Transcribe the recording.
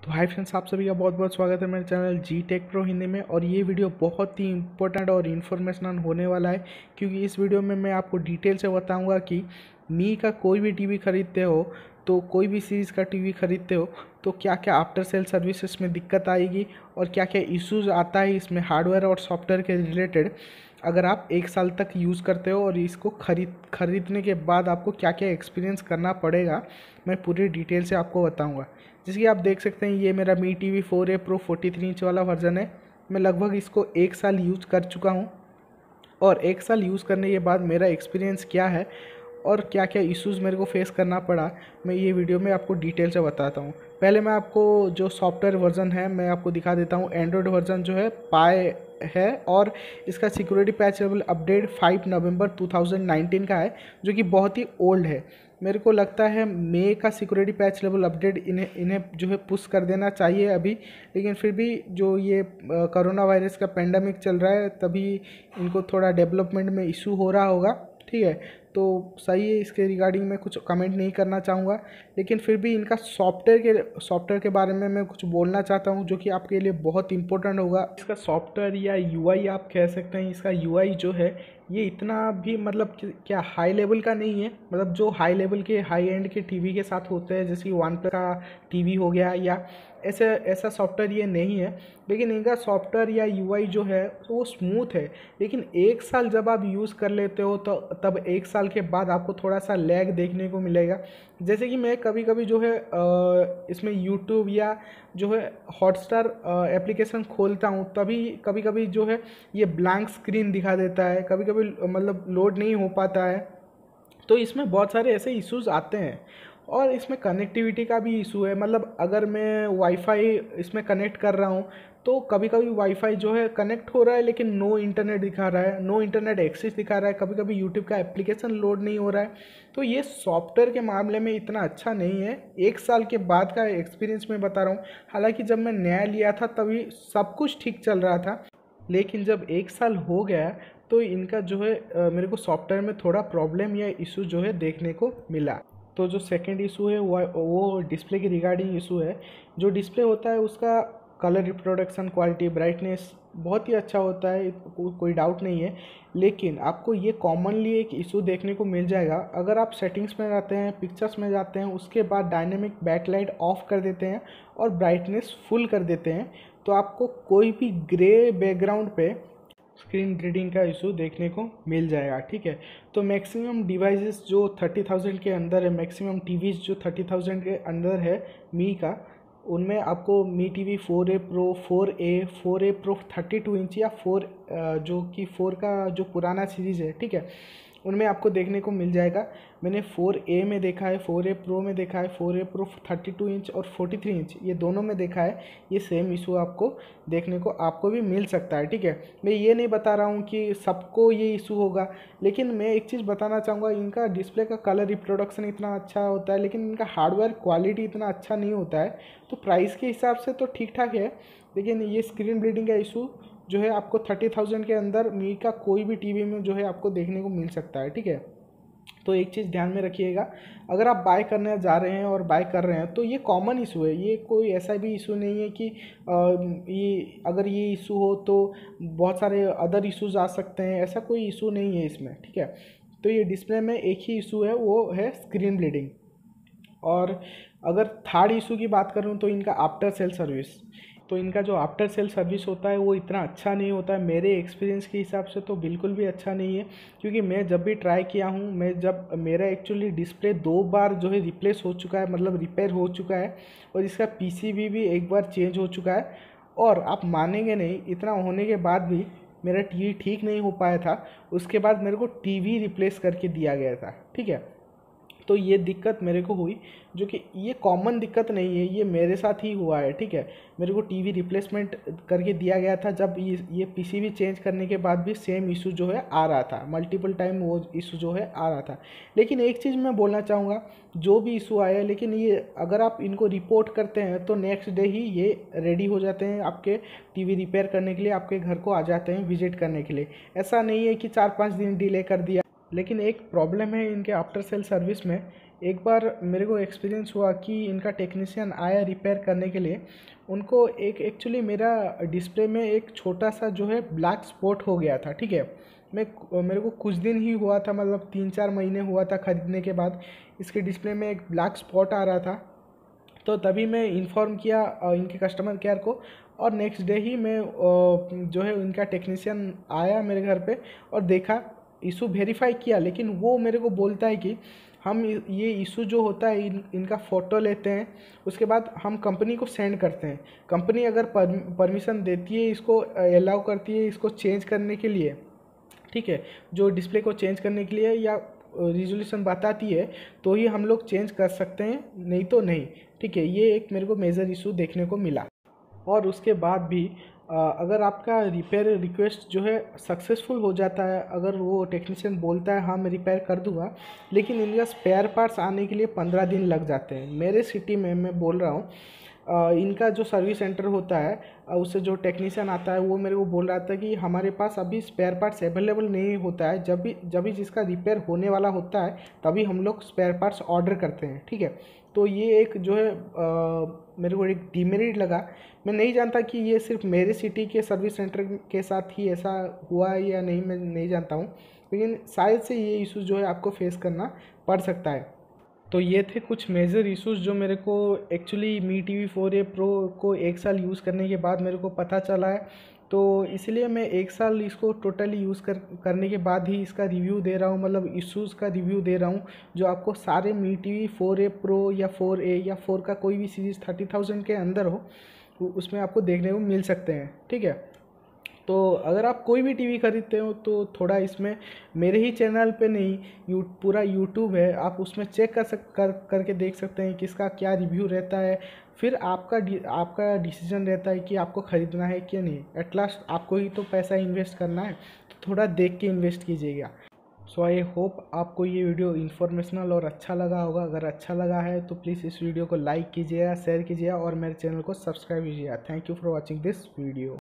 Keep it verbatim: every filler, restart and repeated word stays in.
तो hi friends, आप सभी का बहुत बहुत स्वागत है मेरे channel G tech pro Hindi में। और ये वीडियो बहुत ही इंपॉर्टेंट और इन्फॉर्मेशनल होने वाला है, क्योंकि इस वीडियो में मैं आपको डिटेल से बताऊंगा कि मी का कोई भी टीवी खरीदते हो, तो कोई भी सीरीज़ का टीवी खरीदते हो तो क्या क्या आफ्टर सेल सर्विसेज में दिक्कत आएगी और क्या क्या इश्यूज आता है इसमें हार्डवेयर और सॉफ्टवेयर के रिलेटेड, अगर आप एक साल तक यूज़ करते हो। और इसको खरीद खरीदने के बाद आपको क्या क्या एक्सपीरियंस करना पड़ेगा, मैं पूरी डिटेल से आपको बताऊंगा। जैसे कि आप देख सकते हैं, ये मेरा Mi T V four A pro forty three inch वाला वर्जन है। मैं लगभग इसको एक साल यूज़ कर चुका हूँ, और एक साल यूज़ करने के बाद मेरा एक्सपीरियंस क्या है और क्या क्या इश्यूज़ मेरे को फेस करना पड़ा, मैं ये वीडियो में आपको डिटेल से बताता हूँ। पहले मैं आपको जो सॉफ्टवेयर वर्जन है मैं आपको दिखा देता हूँ। एंड्रॉयड वर्जन जो है पाए है, और इसका security patch level update five November two thousand nineteen का है, जो कि बहुत ही ओल्ड है। मेरे को लगता है मई का सिक्योरिटी पैच लेवल अपडेट इन्हें इन्हें जो है पुश कर देना चाहिए अभी, लेकिन फिर भी जो ये कोरोना वायरस का पेंडेमिक चल रहा है तभी इनको थोड़ा डेवलपमेंट में इशू हो रहा होगा। ठीक है, तो सही है, इसके रिगार्डिंग मैं कुछ कमेंट नहीं करना चाहूँगा, लेकिन फिर भी इनका सॉफ्टवेयर के सॉफ्टवेयर के बारे में मैं कुछ बोलना चाहता हूँ, जो कि आपके लिए बहुत इंपॉर्टेंट होगा। इसका सॉफ्टवेयर या यूआई आप कह सकते हैं, इसका यूआई जो है ये इतना भी मतलब क्या हाई लेवल का नहीं है। मतलब जो हाई लेवल के हाई एंड के टीवी के साथ होते हैं, जैसे कि वन प्लस का टीवी हो गया, या ऐसे ऐसा सॉफ्टवेयर ये नहीं है। लेकिन इनका सॉफ्टवेयर या यूआई जो है तो वो स्मूथ है, लेकिन एक साल जब आप यूज़ कर लेते हो तो तब एक साल के बाद आपको थोड़ा सा लैग देखने को मिलेगा। जैसे कि मैं कभी कभी जो है इसमें यूट्यूब या जो है हॉटस्टार एप्लीकेशन खोलता हूँ, तभी कभी कभी जो है ये ब्लैंक स्क्रीन दिखा देता है, कभी कभी मतलब लोड नहीं हो पाता है। तो इसमें बहुत सारे ऐसे इश्यूज आते हैं, और इसमें कनेक्टिविटी का भी इशू है। मतलब अगर मैं वाईफाई इसमें कनेक्ट कर रहा हूँ तो कभी कभी वाईफाई जो है कनेक्ट हो रहा है, लेकिन नो इंटरनेट दिखा रहा है, नो इंटरनेट एक्सेस दिखा रहा है, कभी कभी यूट्यूब का एप्लीकेशन लोड नहीं हो रहा है। तो ये सॉफ्टवेयर के मामले में इतना अच्छा नहीं है। एक साल के बाद का एक्सपीरियंस मैं बता रहा हूँ। हालांकि जब मैं नया लिया था तभी सब कुछ ठीक चल रहा था, लेकिन जब एक साल हो गया तो इनका जो है अ, मेरे को सॉफ्टवेयर में थोड़ा प्रॉब्लम या इशू जो है देखने को मिला। तो जो सेकंड इशू है वो वो डिस्प्ले के रिगार्डिंग इशू है। जो डिस्प्ले होता है उसका कलर रिप्रोडक्शन क्वालिटी ब्राइटनेस बहुत ही अच्छा होता है, को, कोई डाउट नहीं है। लेकिन आपको ये कॉमनली एक इशू देखने को मिल जाएगा अगर आप सेटिंग्स में जाते हैं, पिक्चर्स में जाते हैं, उसके बाद डायनेमिक बैकलाइट ऑफ कर देते हैं और ब्राइटनेस फुल कर देते हैं, तो आपको कोई भी ग्रे बैकग्राउंड पे स्क्रीन रीडिंग का इशू देखने को मिल जाएगा। ठीक है, तो मैक्सिमम डिवाइसेस जो थर्टी थाउजेंड के अंदर है, मैक्सिमम टीवीज जो थर्टी थाउजेंड के अंदर है मी का, उनमें आपको Mi T V four A pro four A four A pro thirty two inch या फोर जो कि फोर का जो पुराना सीरीज़ है, ठीक है, उनमें आपको देखने को मिल जाएगा। मैंने फोर ए में देखा है, फोर ए प्रो में देखा है, four A pro thirty two inch और फोर्टी थ्री इंच, ये दोनों में देखा है। ये सेम इशू आपको देखने को आपको भी मिल सकता है। ठीक है, मैं ये नहीं बता रहा हूँ कि सबको ये इशू होगा, लेकिन मैं एक चीज़ बताना चाहूँगा, इनका डिस्प्ले का कलर रिप्रोडक्शन इतना अच्छा होता है, लेकिन इनका हार्डवेयर क्वालिटी इतना अच्छा नहीं होता है। तो प्राइस के हिसाब से तो ठीक ठाक है, लेकिन ये स्क्रीन ब्लीडिंग का इशू जो है आपको थर्टी थाउजेंड के अंदर मी का कोई भी टीवी में जो है आपको देखने को मिल सकता है। ठीक है, तो एक चीज़ ध्यान में रखिएगा, अगर आप बाय करने जा रहे हैं और बाय कर रहे हैं तो ये कॉमन इशू है, ये कोई ऐसा भी इशू नहीं है कि आ, ये अगर ये इशू हो तो बहुत सारे अदर इशूज़ आ सकते हैं, ऐसा कोई इशू नहीं है इसमें। ठीक है, तो ये डिस्प्ले में एक ही इशू है, वो है स्क्रीन ब्लीडिंग। और अगर थर्ड इशू की बात करूँ तो इनका आफ्टर सेल सर्विस, तो इनका जो आफ्टर सेल सर्विस होता है वो इतना अच्छा नहीं होता है। मेरे एक्सपीरियंस के हिसाब से तो बिल्कुल भी अच्छा नहीं है, क्योंकि मैं जब भी ट्राई किया हूँ, मैं जब मेरा एक्चुअली डिस्प्ले दो बार जो है रिप्लेस हो चुका है, मतलब रिपेयर हो चुका है, और इसका पीसीबी भी एक बार चेंज हो चुका है। और आप मानेंगे नहीं, इतना होने के बाद भी मेरा टीवी ठीक नहीं हो पाया था। उसके बाद मेरे को टीवी रिप्लेस करके दिया गया था। ठीक है, तो ये दिक्कत मेरे को हुई, जो कि ये कॉमन दिक्कत नहीं है, ये मेरे साथ ही हुआ है। ठीक है, मेरे को टीवी रिप्लेसमेंट करके दिया गया था, जब ये ये पीसीबी चेंज करने के बाद भी सेम इशू जो है आ रहा था, मल्टीपल टाइम वो इशू जो है आ रहा था। लेकिन एक चीज़ मैं बोलना चाहूँगा, जो भी इशू आया, लेकिन ये अगर आप इनको रिपोर्ट करते हैं तो नेक्स्ट डे ही ये रेडी हो जाते हैं आपके टीवी रिपेयर करने के लिए, आपके घर को आ जाते हैं विजिट करने के लिए। ऐसा नहीं है कि चार पाँच दिन डिले कर दिया। लेकिन एक प्रॉब्लम है इनके आफ्टर सेल सर्विस में एक बार मेरे को एक्सपीरियंस हुआ कि इनका टेक्नीशियन आया रिपेयर करने के लिए। उनको एक एक्चुअली मेरा डिस्प्ले में एक छोटा सा जो है ब्लैक स्पॉट हो गया था, ठीक है। मैं मेरे को कुछ दिन ही हुआ था, मतलब तीन चार महीने हुआ था ख़रीदने के बाद, इसके डिस्प्ले में एक ब्लैक स्पॉट आ रहा था। तो तभी मैं इन्फॉर्म किया इनके कस्टमर केयर को, और नेक्स्ट डे ही मैं जो है इनका टेक्नीशियन आया मेरे घर पे और देखा, इशू वेरीफाई किया। लेकिन वो मेरे को बोलता है कि हम ये इशू जो होता है इन, इनका फ़ोटो लेते हैं, उसके बाद हम कंपनी को सेंड करते हैं। कंपनी अगर परमिशन देती है, इसको अलाउ करती है इसको चेंज करने के लिए, ठीक है, जो डिस्प्ले को चेंज करने के लिए या रिजोल्यूशन बताती है, तो ही हम लोग चेंज कर सकते हैं, नहीं तो नहीं, ठीक है। ये एक मेरे को मेजर इशू देखने को मिला। और उसके बाद भी अगर आपका रिपेयर रिक्वेस्ट जो है सक्सेसफुल हो जाता है, अगर वो टेक्नीशियन बोलता है हाँ मैं रिपेयर कर दूंगा, लेकिन इनका स्पेयर पार्ट्स आने के लिए पंद्रह दिन लग जाते हैं। मेरे सिटी में मैं बोल रहा हूँ, इनका जो सर्विस सेंटर होता है, उससे जो टेक्नीशियन आता है वो मेरे को बोल रहा था कि हमारे पास अभी स्पेयर पार्ट्स अवेलेबल नहीं होता है। जब भी जब भी जिसका रिपेयर होने वाला होता है तभी हम लोग स्पेयर पार्ट्स ऑर्डर करते हैं, ठीक है। तो ये एक जो है आ, मेरे को एक डिमेरिट लगा। मैं नहीं जानता कि ये सिर्फ मेरे सिटी के सर्विस सेंटर के साथ ही ऐसा हुआ है या नहीं, मैं नहीं जानता हूँ, लेकिन शायद से ये इशू जो है आपको फेस करना पड़ सकता है। तो ये थे कुछ मेजर इश्यूज जो मेरे को actually Mi T V four A pro को एक साल यूज़ करने के बाद मेरे को पता चला है। तो इसलिए मैं एक साल इसको टोटली यूज़ कर करने के बाद ही इसका रिव्यू दे रहा हूँ, मतलब इश्यूज़ का रिव्यू दे रहा हूँ, जो आपको सारे Mi T V four A pro या फोर ए या फोर का कोई भी सीरीज़ थर्टी थाउजेंड के अंदर हो, उसमें आपको देखने को मिल सकते हैं, ठीक है। तो अगर आप कोई भी टीवी खरीदते हो तो थोड़ा इसमें मेरे ही चैनल पे नहीं, यू पूरा यूट्यूब है, आप उसमें चेक कर सक कर करके देख सकते हैं किसका क्या रिव्यू रहता है। फिर आपका आपका डिसीजन रहता है कि आपको ख़रीदना है कि नहीं। एट लास्ट आपको ही तो पैसा इन्वेस्ट करना है, तो थोड़ा देख के इन्वेस्ट कीजिएगा। सो आई होप आपको ये वीडियो इन्फॉर्मेशनल और अच्छा लगा होगा। अगर अच्छा लगा है तो प्लीज़ इस वीडियो को लाइक कीजिएगा, शेयर कीजिएगा और मेरे चैनल को सब्सक्राइब कीजिएगा। Thank you for watching this video.